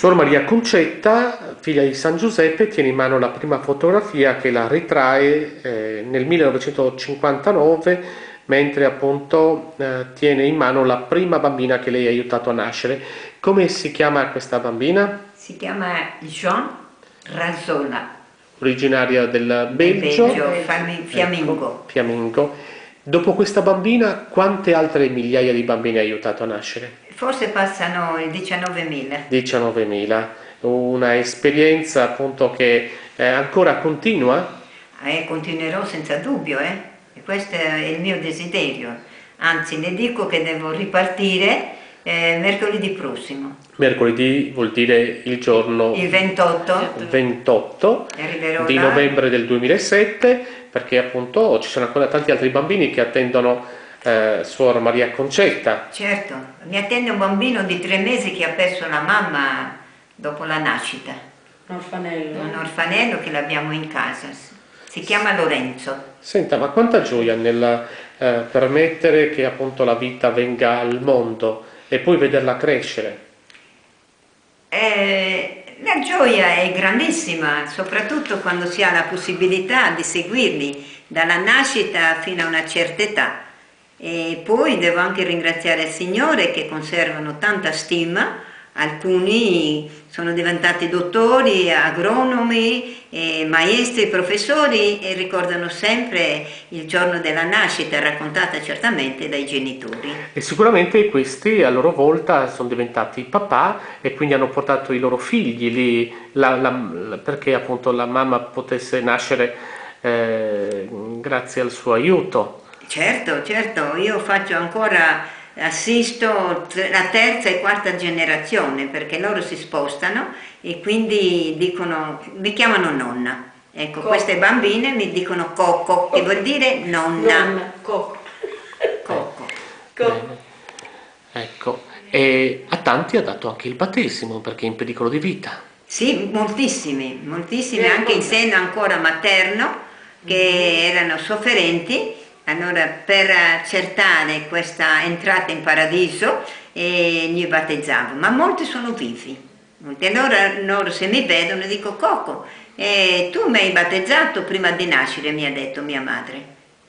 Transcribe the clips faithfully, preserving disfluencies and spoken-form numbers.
Suor Maria Concetta, figlia di San Giuseppe, tiene in mano la prima fotografia che la ritrae eh, nel millenovecentocinquantanove, mentre appunto eh, tiene in mano la prima bambina che lei ha aiutato a nascere. Come si chiama questa bambina? Si chiama Jean Razola. Originaria del Belgio. Belgio, fiammingo. Ecco, fiammingo. Dopo questa bambina, quante altre migliaia di bambini ha aiutato a nascere? Forse passano i diciannovemila. diciannovemila. Una esperienza appunto che eh, ancora continua? Eh, continuerò senza dubbio, eh. E questo è il mio desiderio. Anzi, le dico che devo ripartire eh, mercoledì prossimo. Mercoledì vuol dire il giorno Il ventotto, ventotto di novembre del duemilasette, perché appunto ci sono ancora tanti altri bambini che attendono eh, Suor Maria Concetta. Certo, mi attende un bambino di tre mesi che ha perso la mamma dopo la nascita. Un orfanello. Un orfanello che l'abbiamo in casa, si chiama Lorenzo. Senta, ma quanta gioia nel eh, permettere che appunto la vita venga al mondo e poi vederla crescere. Eh, la gioia è grandissima, soprattutto quando si ha la possibilità di seguirli dalla nascita fino a una certa età. E poi devo anche ringraziare il Signore che conservano tanta stima. Alcuni sono diventati dottori, agronomi, eh, maestri, professori e ricordano sempre il giorno della nascita, raccontata certamente dai genitori. E sicuramente questi a loro volta sono diventati papà e quindi hanno portato i loro figli lì, la, la, perché appunto la mamma potesse nascere eh, grazie al suo aiuto. Certo, certo, io faccio ancora... assisto la terza e quarta generazione perché loro si spostano e quindi dicono, mi chiamano nonna. Ecco, Coco. Queste bambine mi dicono Coco, che vuol dire nonna. Nonna, Coco. Coco. Coco. Ecco, e a tanti ha dato anche il battesimo perché è in pericolo di vita. Sì, moltissimi, moltissimi, anche in seno ancora materno, che erano sofferenti. Allora, per accertare questa entrata in paradiso, eh, li battezzavo, ma molti sono vivi. Molti. Allora loro se mi vedono dico Coco, eh, tu mi hai battezzato prima di nascere, mi ha detto mia madre.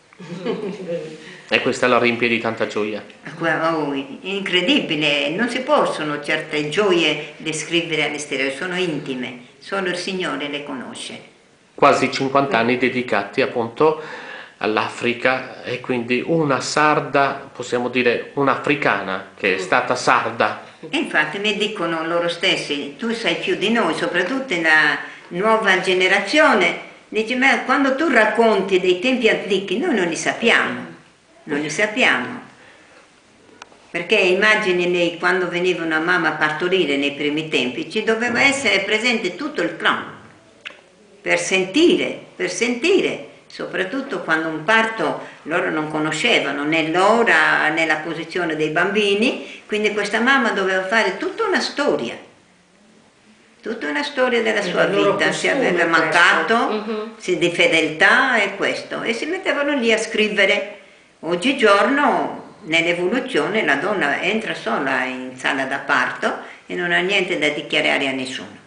E questa la riempie di tanta gioia. Oh, incredibile, non si possono certe gioie descrivere all'esterno, sono intime, solo il Signore le conosce. Quasi cinquanta anni dedicati appunto all'Africa e quindi una sarda, possiamo dire un'africana che è stata sarda. E infatti mi dicono loro stessi, tu sai più di noi, soprattutto la nuova generazione, dice ma quando tu racconti dei tempi antichi noi non li sappiamo, non li sappiamo. Perché immagini quando veniva una mamma a partorire nei primi tempi, ci doveva essere presente tutto il clan, per sentire, per sentire. Soprattutto quando un parto loro non conoscevano né l'ora né la posizione dei bambini, quindi questa mamma doveva fare tutta una storia, tutta una storia della sua vita, se aveva mancato, uh-huh. se di fedeltà e questo, e si mettevano lì a scrivere. Oggigiorno nell'evoluzione la donna entra sola in sala da parto e non ha niente da dichiarare a nessuno.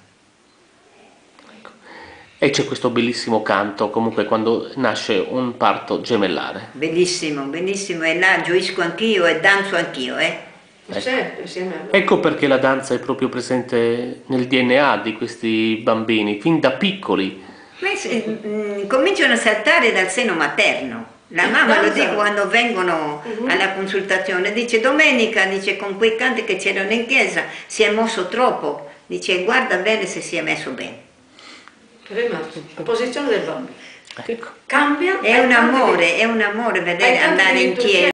E c'è questo bellissimo canto, comunque, quando nasce un parto gemellare. Bellissimo, bellissimo, e là gioisco anch'io e danzo anch'io, eh? Ecco. Certo, insieme a loro. Ecco perché la danza è proprio presente nel D N A di questi bambini, fin da piccoli. Ma se, mh, cominciano a saltare dal seno materno. La mamma lo dice quando vengono uh-huh. alla consultazione, dice Domenica, dice con quei canti che c'erano in chiesa, si è mosso troppo, dice guarda bene se si è messo bene. La posizione del bambino ecco. cambia. È un amore, è un amore vedere andare in chiesa.